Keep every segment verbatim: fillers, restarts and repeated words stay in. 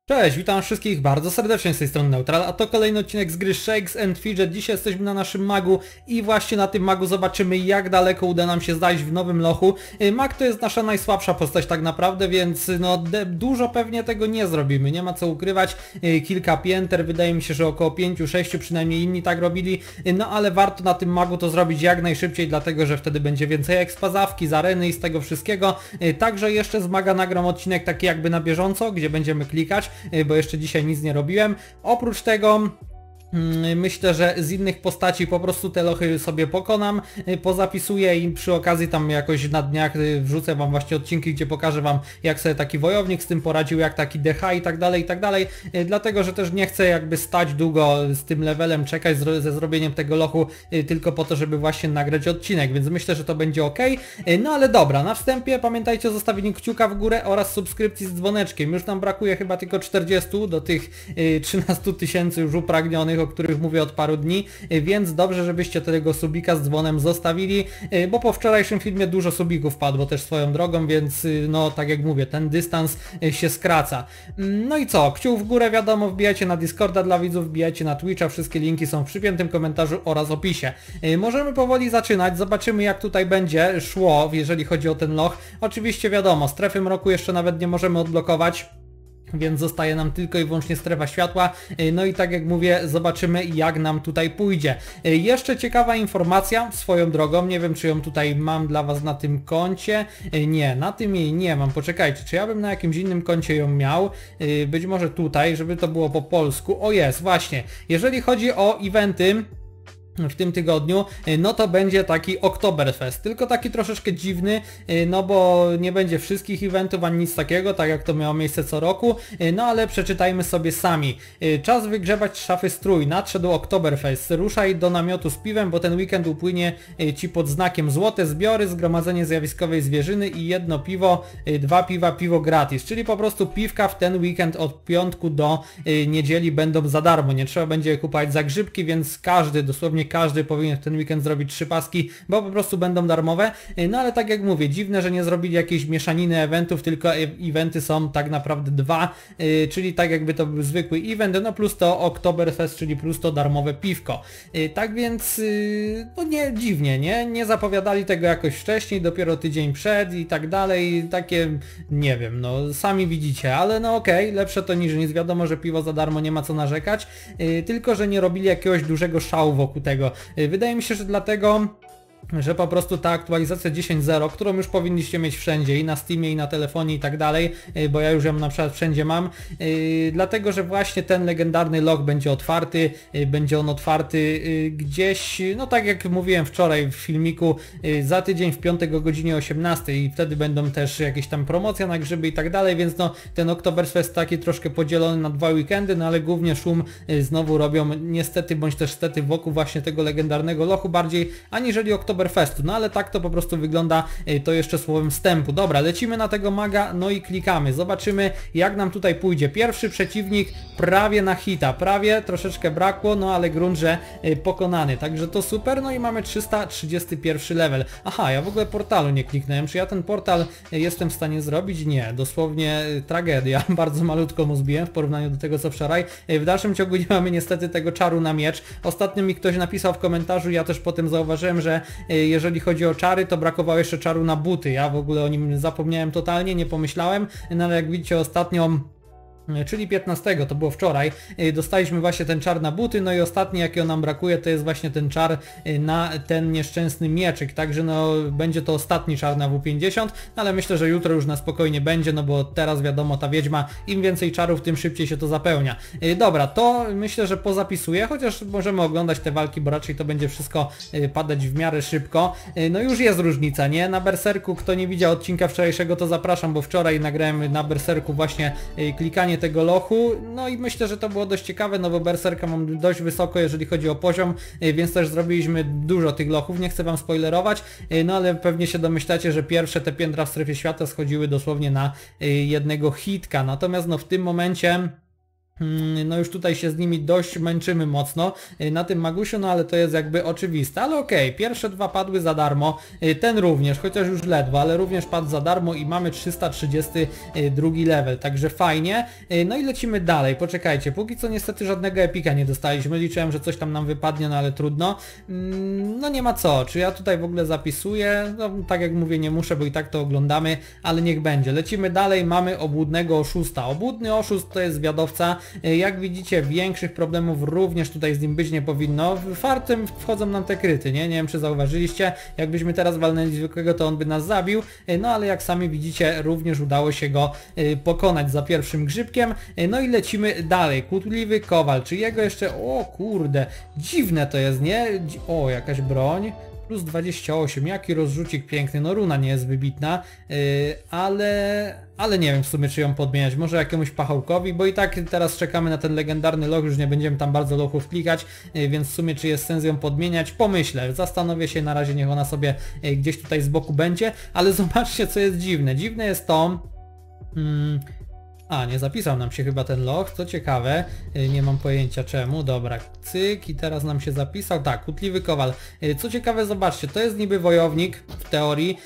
Cześć, witam wszystkich bardzo serdecznie z tej strony Neutral, a to kolejny odcinek z gry Shakes and Fidget. Dzisiaj jesteśmy na naszym magu i właśnie na tym magu zobaczymy, jak daleko uda nam się zajść w nowym lochu. Mag to jest nasza najsłabsza postać tak naprawdę, więc no dużo pewnie tego nie zrobimy, nie ma co ukrywać. Kilka pięter, wydaje mi się, że około pięć sześć, przynajmniej inni tak robili, no ale warto na tym magu to zrobić jak najszybciej, dlatego że wtedy będzie więcej ekspazawki z areny i z tego wszystkiego. Także jeszcze z maga nagram odcinek taki jakby na bieżąco, gdzie będziemy klikać, bo jeszcze dzisiaj nic nie robiłem. Oprócz tego myślę, że z innych postaci po prostu te lochy sobie pokonam, pozapisuję i przy okazji tam jakoś na dniach wrzucę wam właśnie odcinki, gdzie pokażę wam, jak sobie taki wojownik z tym poradził, jak taki D H i tak dalej i tak dalej, dlatego że też nie chcę jakby stać długo z tym levelem, czekać ze zrobieniem tego lochu tylko po to, żeby właśnie nagrać odcinek, więc myślę, że to będzie ok. No ale dobra, na wstępie pamiętajcie o zostawieniu kciuka w górę oraz subskrypcji z dzwoneczkiem. Już nam brakuje chyba tylko czterdziestu do tych trzynastu tysięcy już upragnionych, o których mówię od paru dni, więc dobrze, żebyście tego subika z dzwonem zostawili, bo po wczorajszym filmie dużo subików padło też swoją drogą, więc no tak jak mówię, ten dystans się skraca. No i co, kciuk w górę wiadomo, wbijajcie na Discorda dla widzów, wbijajcie na Twitcha, wszystkie linki są w przypiętym komentarzu oraz opisie. Możemy powoli zaczynać, zobaczymy jak tutaj będzie szło, jeżeli chodzi o ten loch. Oczywiście wiadomo, strefy mroku jeszcze nawet nie możemy odblokować, więc zostaje nam tylko i wyłącznie strefa światła. No i tak jak mówię, zobaczymy jak nam tutaj pójdzie. Jeszcze ciekawa informacja swoją drogą, nie wiem czy ją tutaj mam dla was na tym koncie. Nie, na tym jej nie mam, poczekajcie, czy ja bym na jakimś innym koncie ją miał? Być może tutaj, żeby to było po polsku. O jest, właśnie, jeżeli chodzi o eventy w tym tygodniu, no to będzie taki Oktoberfest, tylko taki troszeczkę dziwny, no bo nie będzie wszystkich eventów ani nic takiego, tak jak to miało miejsce co roku, no ale przeczytajmy sobie sami. Czas wygrzebać szafy strój, nadszedł Oktoberfest, ruszaj do namiotu z piwem, bo ten weekend upłynie ci pod znakiem złote zbiory, zgromadzenie zjawiskowej zwierzyny i jedno piwo, dwa piwa, piwo gratis, czyli po prostu piwka w ten weekend od piątku do niedzieli będą za darmo, nie trzeba będzie je kupować za grzybki, więc każdy, dosłownie każdy powinien w ten weekend zrobić trzy paski, bo po prostu będą darmowe. No ale tak jak mówię, dziwne, że nie zrobili jakiejś mieszaniny eventów, tylko eventy są tak naprawdę dwa, yy, czyli tak jakby to był zwykły event, no plus to Oktoberfest, czyli plus to darmowe piwko. Yy, tak więc, yy, no nie, dziwnie, nie? Nie zapowiadali tego jakoś wcześniej, dopiero tydzień przed i tak dalej, takie, nie wiem, no sami widzicie, ale no okej, okay, lepsze to niż nic, wiadomo, że piwo za darmo, nie ma co narzekać, yy, tylko, że nie robili jakiegoś dużego szału wokół tego. Wydaje mi się, że dlatego, że po prostu ta aktualizacja dziesięć zero, którą już powinniście mieć wszędzie, i na Steamie, i na telefonie, i tak dalej, bo ja już ją na przykład wszędzie mam, yy, dlatego, że właśnie ten legendarny log będzie otwarty, yy, będzie on otwarty yy, gdzieś, no tak jak mówiłem wczoraj w filmiku, yy, za tydzień w piątek o godzinie osiemnastej i wtedy będą też jakieś tam promocje na grzyby i tak dalej, więc no ten Oktoberfest taki troszkę podzielony na dwa weekendy, no ale głównie szum yy, znowu robią niestety, bądź też stety wokół właśnie tego legendarnego lochu bardziej, aniżeli Oktoberfest. No ale tak to po prostu wygląda, to jeszcze słowem wstępu. Dobra, lecimy na tego maga, no i klikamy. Zobaczymy jak nam tutaj pójdzie. Pierwszy przeciwnik prawie na hita, prawie, troszeczkę brakło, no ale grunt, że pokonany. Także to super, no i mamy trzysta trzydziesty pierwszy level. Aha, ja w ogóle portalu nie kliknąłem. Czy ja ten portal jestem w stanie zrobić? Nie, dosłownie tragedia. Bardzo malutko mu zbiłem w porównaniu do tego co wczoraj. W dalszym ciągu nie mamy niestety tego czaru na miecz. Ostatnio mi ktoś napisał w komentarzu, ja też potem zauważyłem, że jeżeli chodzi o czary, to brakowało jeszcze czaru na buty. Ja w ogóle o nim zapomniałem totalnie, nie pomyślałem, no ale jak widzicie ostatnio, czyli piętnastego, to było wczoraj, dostaliśmy właśnie ten czar na buty, no i ostatni jaki nam brakuje, to jest właśnie ten czar na ten nieszczęsny mieczyk, także no będzie to ostatni czar na W pięćdziesiąt, ale myślę, że jutro już na spokojnie będzie, no bo teraz wiadomo, ta wiedźma, im więcej czarów, tym szybciej się to zapełnia. Dobra, to myślę, że pozapisuję, chociaż możemy oglądać te walki, bo raczej to będzie wszystko padać w miarę szybko. No już jest różnica, nie? Na Berserku, kto nie widział odcinka wczorajszego, to zapraszam, bo wczoraj nagrałem na Berserku właśnie klikanie tego lochu, no i myślę, że to było dość ciekawe, no bo Berserka mam dość wysoko, jeżeli chodzi o poziom, więc też zrobiliśmy dużo tych lochów, nie chcę wam spoilerować, no ale pewnie się domyślacie, że pierwsze te piętra w strefie świata schodziły dosłownie na jednego hitka, natomiast no w tym momencie No już tutaj się z nimi dość męczymy mocno na tym Magusiu, no ale to jest jakby oczywiste, ale okej, okay, pierwsze dwa padły za darmo, ten również, chociaż już ledwo, ale również padł za darmo i mamy trzysta trzydziesty drugi level, także fajnie. No i lecimy dalej, poczekajcie, póki co niestety żadnego epika nie dostaliśmy, liczyłem, że coś tam nam wypadnie, no ale trudno. No nie ma co, czy ja tutaj w ogóle zapisuję, no tak jak mówię, nie muszę, bo i tak to oglądamy, ale niech będzie. Lecimy dalej, mamy obłudnego oszusta, obłudny oszust to jest zwiadowca. Jak widzicie, większych problemów również tutaj z nim być nie powinno. Fartem wchodzą nam te kryty, nie? Nie wiem, czy zauważyliście. Jakbyśmy teraz walnęli zwykłego, to on by nas zabił. No ale jak sami widzicie, również udało się go pokonać za pierwszym grzybkiem. No i lecimy dalej. Kłótliwy kowal, czy jego jeszcze... O kurde, dziwne to jest, nie? O, jakaś broń. Plus dwadzieścia osiem, jaki rozrzucik piękny, no runa nie jest wybitna, yy, ale... Ale nie wiem w sumie, czy ją podmieniać, może jakiemuś pachołkowi, bo i tak teraz czekamy na ten legendarny loch, już nie będziemy tam bardzo lochów klikać, yy, więc w sumie czy jest sens ją podmieniać, pomyślę, zastanowię się, na razie niech ona sobie yy, gdzieś tutaj z boku będzie, ale zobaczcie co jest dziwne, dziwne jest to... Hmm, A, nie zapisał nam się chyba ten loch, co ciekawe, nie mam pojęcia czemu, dobra, cyk i teraz nam się zapisał, tak, kłótliwy kowal, co ciekawe zobaczcie, to jest niby wojownik w teorii,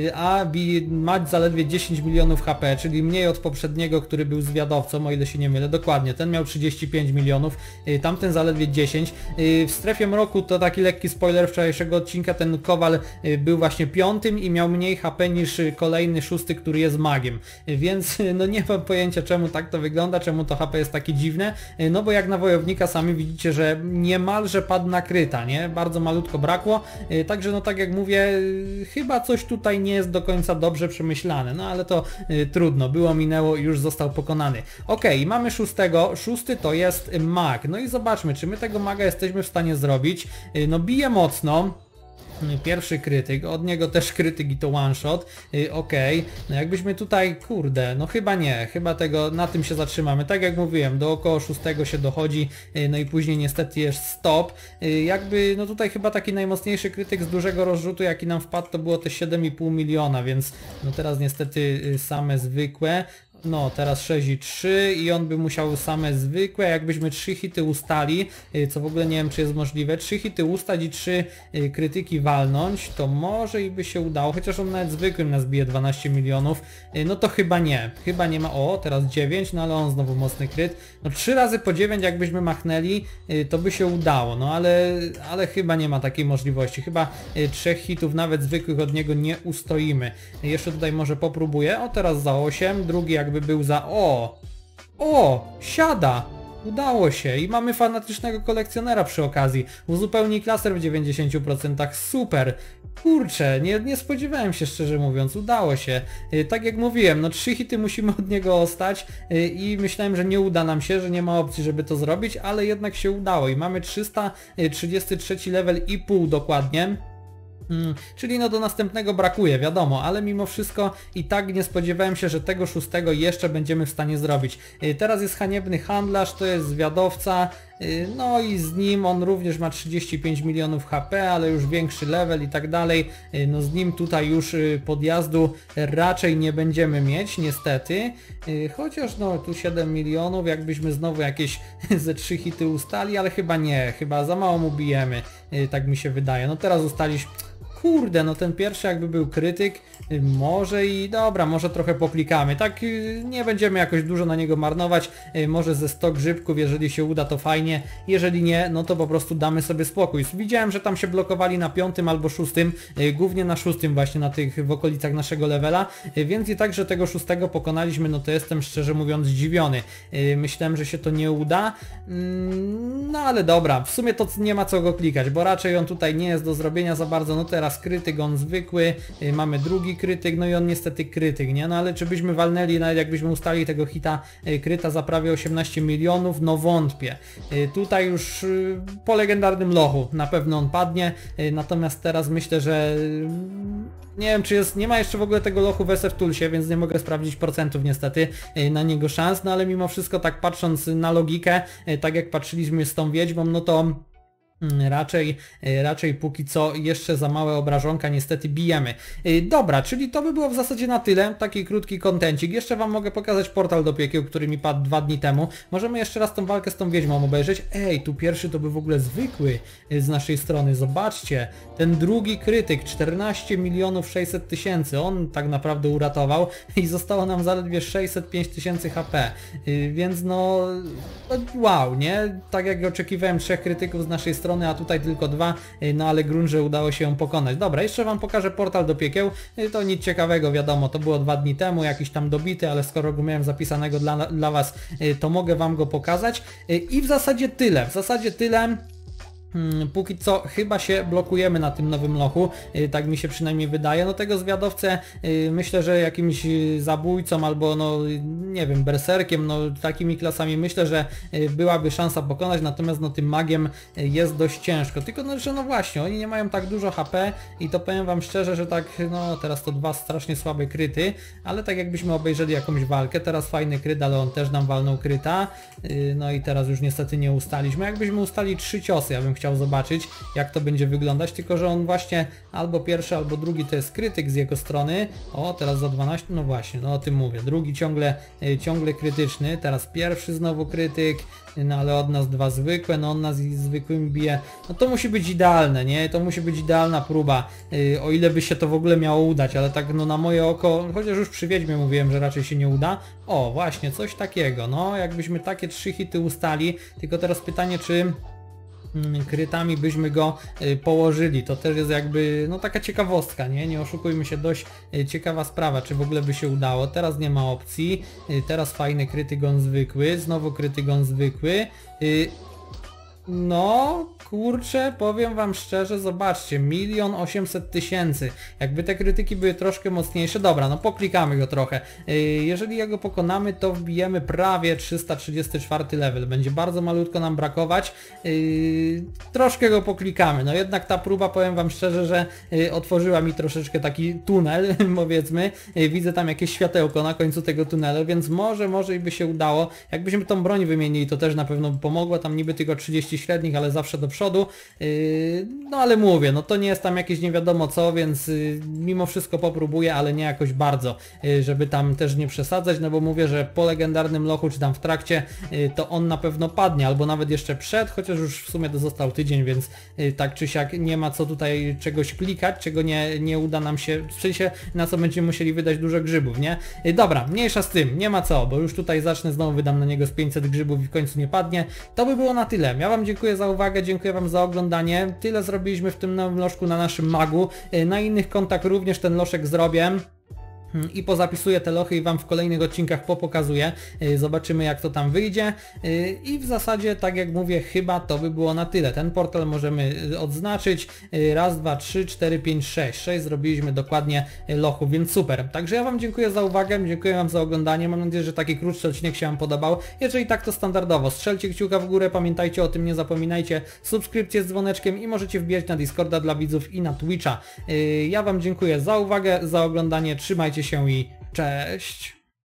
a ma zaledwie dziesięć milionów H P, czyli mniej od poprzedniego, który był zwiadowcą, o ile się nie mylę, dokładnie, ten miał trzydzieści pięć milionów, tamten zaledwie dziesięć, w strefie mroku to taki lekki spoiler wczorajszego odcinka, ten kowal był właśnie piątym i miał mniej H P niż kolejny szósty, który jest magiem, więc no nie mam pojęcia czemu tak to wygląda, czemu to H P jest takie dziwne, no bo jak na wojownika sami widzicie, że niemalże padł na kryta, nie? Bardzo malutko brakło, także no tak jak mówię, chyba coś tutaj nie jest do końca dobrze przemyślane, no ale to trudno, było, minęło i już został pokonany. Okej, mamy szóstego, szósty to jest mag, no i zobaczmy, czy my tego maga jesteśmy w stanie zrobić, no bije mocno. Pierwszy krytyk, od niego też krytyk i to one shot, yy, okej, okay. No jakbyśmy tutaj, kurde, no chyba nie, chyba tego, na tym się zatrzymamy, tak jak mówiłem, do około szóstego się dochodzi, yy, no i później niestety jest stop, yy, jakby, no tutaj chyba taki najmocniejszy krytyk z dużego rozrzutu jaki nam wpadł to było te siedem i pół miliona, więc no teraz niestety yy, same zwykłe. No, teraz sześć i trzy i on by musiał same zwykłe, jakbyśmy trzy hity ustali, co w ogóle nie wiem czy jest możliwe, trzy hity ustać i trzy krytyki walnąć, to może i by się udało, chociaż on nawet zwykłym nas bije dwanaście milionów, no to chyba nie, chyba nie ma, o teraz dziewięć, no ale on znowu mocny kryt, no trzy razy po dziewięć jakbyśmy machnęli, to by się udało, no ale, ale chyba nie ma takiej możliwości, chyba trzech hitów nawet zwykłych od niego nie ustoimy, jeszcze tutaj może popróbuję, o teraz za osiem, drugi jak by był za... O! O! Siada! Udało się i mamy fanatycznego kolekcjonera przy okazji. Uzupełnij klaser w dziewięćdziesięciu procentach. Super! Kurczę, nie, nie spodziewałem się szczerze mówiąc. Udało się. Yy, tak jak mówiłem, no trzy hity musimy od niego ostać yy, i myślałem, że nie uda nam się, że nie ma opcji, żeby to zrobić, ale jednak się udało i mamy trzysta trzydziesty trzeci level i pół dokładnie. Hmm, czyli no do następnego brakuje, wiadomo, ale mimo wszystko i tak nie spodziewałem się, że tego szóstego jeszcze będziemy w stanie zrobić. Yy, teraz jest haniebny handlarz, to jest zwiadowca, yy, no i z nim on również ma trzydzieści pięć milionów H P, ale już większy level i tak dalej. Yy, no z nim tutaj już yy, podjazdu raczej nie będziemy mieć, niestety. Yy, chociaż no tu siedem milionów, jakbyśmy znowu jakieś ze trzy hity ustali, ale chyba nie, chyba za mało mu bijemy, yy, tak mi się wydaje. No teraz ustaliśmy... Kurde, no ten pierwszy jakby był krytyk, może i dobra, może trochę poklikamy, tak nie będziemy jakoś dużo na niego marnować, może ze sto grzybków, jeżeli się uda to fajnie, jeżeli nie, no to po prostu damy sobie spokój. Widziałem, że tam się blokowali na piątym albo szóstym, głównie na szóstym właśnie, na tych w okolicach naszego levela, więc i tak, że tego szóstego pokonaliśmy, no to jestem szczerze mówiąc zdziwiony. Myślałem, że się to nie uda, no ale dobra, w sumie to nie ma co go klikać, bo raczej on tutaj nie jest do zrobienia za bardzo, no teraz krytyk, on zwykły, yy, mamy drugi krytyk, no i on niestety krytyk, nie? No ale czy byśmy walnęli, nawet jakbyśmy ustali tego hita yy, kryta za prawie osiemnaście milionów, no wątpię. Yy, tutaj już yy, po legendarnym lochu na pewno on padnie, yy, natomiast teraz myślę, że yy, nie wiem czy jest, nie ma jeszcze w ogóle tego lochu w S F Toolsie, więc nie mogę sprawdzić procentów niestety yy, na niego szans, no ale mimo wszystko tak patrząc na logikę, yy, tak jak patrzyliśmy z tą wiedźmą, no to Raczej, raczej póki co jeszcze za małe obrażonka niestety bijemy. Dobra, czyli to by było w zasadzie na tyle. Taki krótki kontencik. Jeszcze wam mogę pokazać portal do piekieł, który mi padł dwa dni temu. Możemy jeszcze raz tą walkę z tą wiedźmą obejrzeć. Ej, tu pierwszy to był w ogóle zwykły z naszej strony. Zobaczcie, ten drugi krytyk, czternaście milionów sześćset tysięcy. On tak naprawdę uratował i zostało nam zaledwie sześćset pięć tysięcy H P. Więc no, wow, nie? Tak jak oczekiwałem, trzech krytyków z naszej strony, a tutaj tylko dwa, no ale grunt, że udało się ją pokonać. Dobra, jeszcze wam pokażę portal do piekieł, to nic ciekawego, wiadomo, to było dwa dni temu, jakiś tam dobity, ale skoro go miałem zapisanego dla, dla was, to mogę wam go pokazać i w zasadzie tyle, w zasadzie tyle. Hmm, póki co chyba się blokujemy na tym nowym lochu, yy, tak mi się przynajmniej wydaje. No tego zwiadowcę yy, myślę, że jakimś yy, zabójcą albo no yy, nie wiem, berserkiem, no takimi klasami myślę, że yy, byłaby szansa pokonać, natomiast no tym magiem yy, jest dość ciężko. Tylko no, że no właśnie, oni nie mają tak dużo H P i to powiem wam szczerze, że tak no teraz to dwa strasznie słabe kryty, ale tak jakbyśmy obejrzeli jakąś walkę, teraz fajny kryt, ale on też nam walnął kryta, yy, no i teraz już niestety nie ustaliśmy. Jakbyśmy ustali trzy ciosy, ja bym chciał zobaczyć, jak to będzie wyglądać, tylko że on właśnie albo pierwszy, albo drugi to jest krytyk z jego strony. O, teraz za dwanaście, no właśnie, no o tym mówię. Drugi ciągle, ciągle krytyczny, teraz pierwszy znowu krytyk, no ale od nas dwa zwykłe, no on nas zwykłym bije. No to musi być idealne, nie? To musi być idealna próba, yy, o ile by się to w ogóle miało udać, ale tak no na moje oko, chociaż już przy Wiedźmie mówiłem, że raczej się nie uda. O, właśnie, coś takiego, no jakbyśmy takie trzy hity ustali, tylko teraz pytanie, czy krytami byśmy go y, położyli. To też jest jakby no taka ciekawostka, nie? Nie oszukujmy się, dość y, ciekawa sprawa, czy w ogóle by się udało. Teraz nie ma opcji, y, teraz fajny krytygon zwykły, znowu krytygon zwykły. Y, no kurczę, powiem wam szczerze, zobaczcie, milion osiemset tysięcy. Jakby te krytyki były troszkę mocniejsze, dobra, no poklikamy go trochę. Yy, jeżeli jego pokonamy, to wbijemy prawie trzysta trzydziesty czwarty level. Będzie bardzo malutko nam brakować. Yy, troszkę go poklikamy. No jednak ta próba, powiem wam szczerze, że yy, otworzyła mi troszeczkę taki tunel, powiedzmy. Yy, widzę tam jakieś światełko na końcu tego tunelu, więc może, może i by się udało. Jakbyśmy tą broń wymienili, to też na pewno by pomogło. Tam niby tylko trzydzieści średnich, ale zawsze do przodu. Yy, no ale mówię, no to nie jest tam jakieś nie wiadomo co, więc yy, mimo wszystko popróbuję, ale nie jakoś bardzo, yy, żeby tam też nie przesadzać, no bo mówię, że po legendarnym lochu, czy tam w trakcie, yy, to on na pewno padnie, albo nawet jeszcze przed, chociaż już w sumie został tydzień, więc yy, tak czy siak nie ma co tutaj czegoś klikać, czego nie, nie uda nam się, w sensie na co będziemy musieli wydać dużo grzybów, nie? Yy, dobra, mniejsza z tym, nie ma co, bo już tutaj zacznę, znowu wydam na niego z pięćset grzybów i w końcu nie padnie. To by było na tyle. Ja wam dziękuję za uwagę, dziękuję wam za oglądanie. Tyle zrobiliśmy w tym nowym lożku na naszym magu. Na innych kontach również ten loszek zrobię. I pozapisuję te lochy i wam w kolejnych odcinkach popokazuję. Zobaczymy, jak to tam wyjdzie. I w zasadzie, tak jak mówię, chyba to by było na tyle. Ten portal możemy odznaczyć. Raz, dwa, trzy, cztery, pięć, sześć. sześć zrobiliśmy dokładnie lochów, więc super. Także ja wam dziękuję za uwagę, dziękuję wam za oglądanie. Mam nadzieję, że taki krótszy odcinek się wam podobał. Jeżeli tak, to standardowo. Strzelcie kciuka w górę, pamiętajcie o tym, nie zapominajcie. Subskrypcję z dzwoneczkiem i możecie wbijać na Discorda dla widzów i na Twitcha. Ja wam dziękuję za uwagę, za oglądanie. Trzymajcie się i cześć!